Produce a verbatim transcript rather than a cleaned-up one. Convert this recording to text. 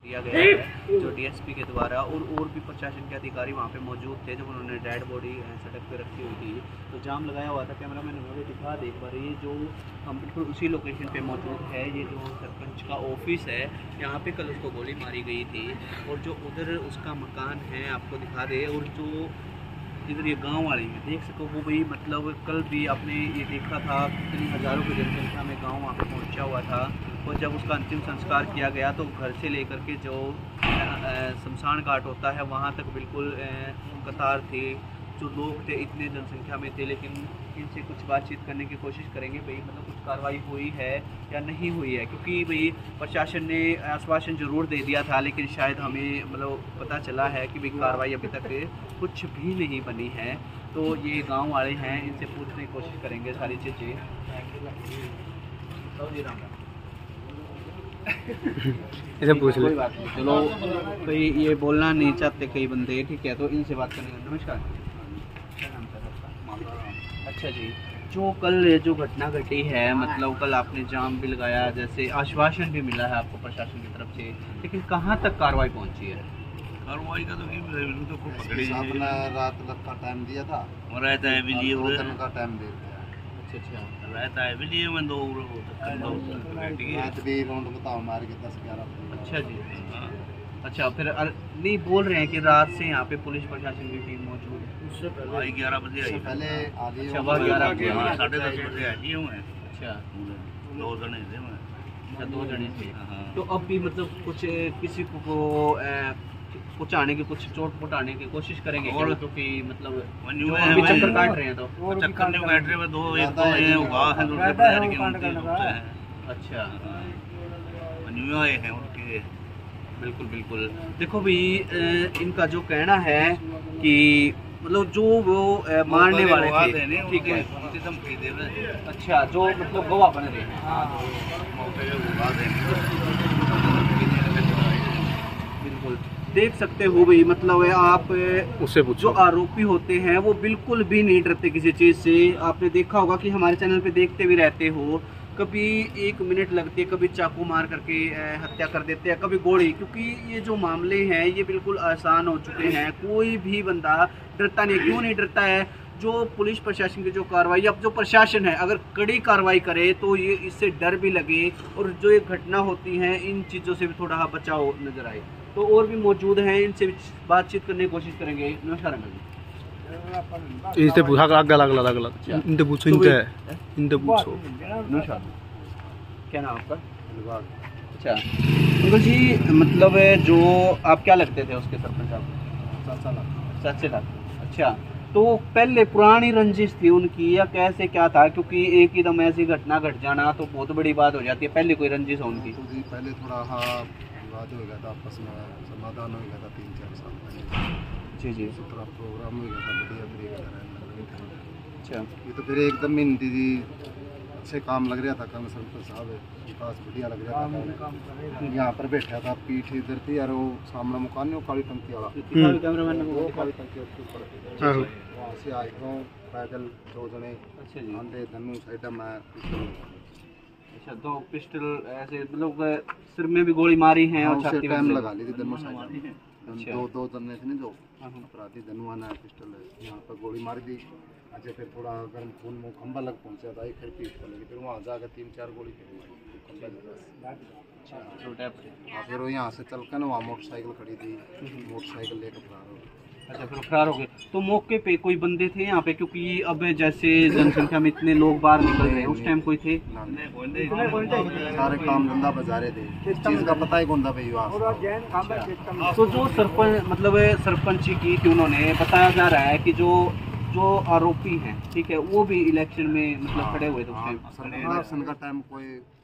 दिया गया है जो डीएसपी के द्वारा और और भी प्रशासन के अधिकारी वहाँ पे मौजूद थे जब उन्होंने डेड बॉडी सड़क पे रखी हुई थी तो जाम लगाया हुआ था। कैमरा मैन मुझे दिखा दे एक बार, ये जो हम बिल्कुल उसी लोकेशन पे मौजूद है, ये जो सरपंच का ऑफिस है, यहाँ पे कल उसको गोली मारी गई थी और जो उधर उसका मकान है आपको दिखा दे, और जो इधर ये गांव वाले हैं देख सको वो भी मतलब कल भी आपने ये देखा था कितनी हज़ारों की जनसंख्या में गांव वहाँ पे पहुँचा हुआ था। और जब उसका अंतिम संस्कार किया गया तो घर से लेकर के जो शमशान घाट होता है वहाँ तक बिल्कुल कतार थी, जो लोग थे इतने जनसंख्या में थे। लेकिन इनसे कुछ बातचीत करने की कोशिश करेंगे भाई, मतलब कुछ कार्रवाई हुई है या नहीं हुई है, क्योंकि भाई प्रशासन ने आश्वासन जरूर दे दिया था लेकिन शायद हमें मतलब पता चला है कि भाई कार्रवाई अभी तक कुछ भी नहीं बनी है। तो ये गांव वाले हैं, इनसे पूछने की कोशिश करेंगे सारी चीज़ें। ऐसे पूछ ले, चलो कोई ये बोलना नहीं चाहते कई बंदे, ठीक है, तो इनसे बात करेंगे। नमस्कार। अच्छा जी, जो कल जो घटना घटी है, मतलब कल आपने जाम भी लगाया, जैसे आश्वासन भी मिला है आपको प्रशासन की तरफ से, लेकिन कहाँ तक कार्रवाई पहुँची है? कार्रवाई का तो तो को पकड़े अपना रात लग का टाइम दिया था और रहता है भी लिए दो दिन का टाइम दे दिया। अच्छा अच्छा, रहता है भी लिए मैं दो रात भी राउंड बताओ मार के दस ग्यारह। अच्छा जी, अच्छा फिर अर, नहीं बोल रहे हैं कि रात से यहाँ पे पुलिस प्रशासन की टीम मौजूद है? उससे पहले ग्यारह बजे आई, पहले आधी ग्यारह साढ़े दस बजे आई हूँ। अच्छा, दो जने थे मैं। अच्छा दो जने थे। तो अब भी मतलब कुछ किसी को कुछ आने की कुछ चोट पोट आने की कोशिश करेंगे और क्योंकि मतलब अभी चक्कर काट रहे हैं तो चक्कर नहीं काट रहे, दो एक तो ये हुआ है दूसरे बाजार के उनके। अच्छा न्यू आए हैं उनके। बिल्कुल बिल्कुल, देखो भाई इनका जो कहना है कि मतलब जो वो मारने वाले थे, ठीक है, अच्छा जो मतलब गवाह बन रहे हैं, बिल्कुल देख सकते हो भाई, मतलब आप उससे जो आरोपी होते हैं वो बिल्कुल भी नहीं डरते किसी चीज़ से। आपने देखा होगा कि हमारे चैनल पे देखते भी रहते हो, कभी एक मिनट लगती है, कभी चाकू मार करके हत्या कर देते हैं, कभी गोली, क्योंकि ये जो मामले हैं ये बिल्कुल आसान हो चुके हैं। कोई भी बंदा डरता नहीं। क्यों नहीं डरता है? जो पुलिस प्रशासन की जो कार्रवाई, अब जो प्रशासन है अगर कड़ी कार्रवाई करे तो ये इससे डर भी लगे और जो ये घटना होती हैं इन चीज़ों से भी थोड़ा बचाव नजर आए। तो और भी मौजूद हैं, इनसे बातचीत करने की कोशिश करेंगे। नमस्कार अंकल। इनसे पूछा अगला अगला अगला इनसे पूछो, इनसे इनसे पूछो। नमस्कार, क्या नाम आपका? अच्छा अंकल जी, मतलब जो आप क्या लगते थे उसके सरपंच? आप सात से लाख। अच्छा, तो पहले पुरानी रंजिश थी उनकी या कैसे क्या था? क्योंकि एक ही दम ऐसी घटना घट जाना तो बहुत बड़ी बात हो जाती है। पहले कोई रंजिश हो उनकी? तो पहले थोड़ा हाँ विवाद हो गया था, आपस में समाधान हो गया था तीन चार साल पहले। जी जी, थोड़ा प्रोग्राम हो गया था बढ़िया बढ़िया। अच्छा, ये तो फिर एकदम ही दीदी अच्छे काम लग रहा था, काम सरपंच साहब विकास बढ़िया लग रहा था। यहाँ पर बैठा था, पीठ इधर थी और वो सामने मकान नहीं, वो काली टंकी वाला कैमरामैन वो काली टंकी उसके ऊपर वहाँ से आए गो पैदल दो जने। अच्छा जी, आंधे धनु साइड में। अच्छा, दो पिस्टल ऐसे मतलब सिर में भी गोली मारी है और छाती में टाइम लगा ली थी दोनों साइड। अच्छा, दो दो जने थे ना जो अपराधी, धनुआना पिस्टल यहाँ पर गोली मार दी। अच्छा, फिर थोड़ा गर्म खून में खंबा लग पहुँचा था, फिर पीठ पर लगी, फिर वहाँ जाकर तीन चार गोली फिर फिर वो यहाँ से चल कर ना वहाँ मोटरसाइकिल खड़ी थी, मोटरसाइकिल लेकर फरार हो गए। अच्छा, फिर फरार हो गए। तो मौके पे कोई बंदे थे यहाँ पे? क्योंकि अब जैसे जनसंख्या में इतने लोग बाहर निकल रहे हैं, उस टाइम कोई थे? सारे काम धंधा बजारे थे, इस चीज़ का पता ही कौन था भाई वहाँ। तो जो सरपंच मतलब सरपंची की थी उन्होंने बताया जा रहा है कि जो जो आरोपी हैं, ठीक है, वो भी इलेक्शन में मतलब खड़े हुए थे उस टाइम। इलेक्शन का टाइम कोई